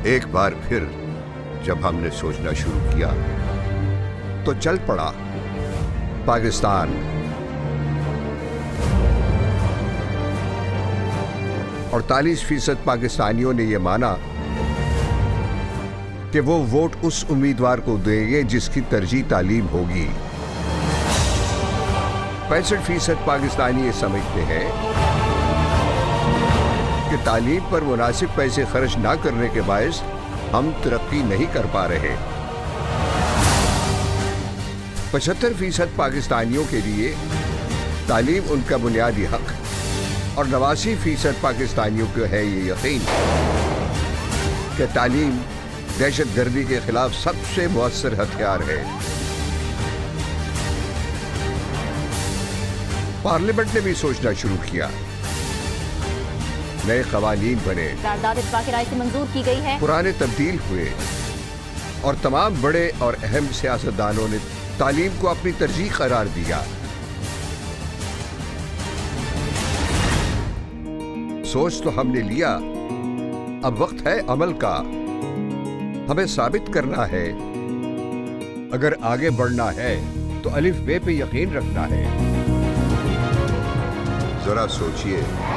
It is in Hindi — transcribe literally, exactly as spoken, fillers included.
एक बार फिर जब हमने सोचना शुरू किया तो चल पड़ा पाकिस्तान। अड़तालीस फीसद पाकिस्तानियों ने यह माना कि वो वोट उस उम्मीदवार को देंगे जिसकी तरजीह तालीम होगी। पैंसठ फीसद पाकिस्तानी ये समझते हैं कि तालीम पर मुनासिब पैसे खर्च ना करने के बायस हम तरक्की नहीं कर पा रहे। पचहत्तर फीसद पाकिस्तानियों के लिए तालीम उनका बुनियादी हक और नवासी फीसद पाकिस्तानियों को है ये यकीन कि तालीम दहशतगर्दी के खिलाफ सबसे मुअस्सर हथियार है। पार्लियामेंट ने भी सोचना शुरू किया, नए कवानीन बने, करारदाद इत्तफाक़ की राय से मंजूर की गई है, पुराने तब्दील हुए और तमाम बड़े और अहम सियासतदानों ने तालीम को अपनी तरजीह करार दिया। सोच तो हमने लिया, अब वक्त है अमल का। हमें साबित करना है, अगर आगे बढ़ना है तो अलिफ बे पे यकीन रखना है। जरा सोचिए,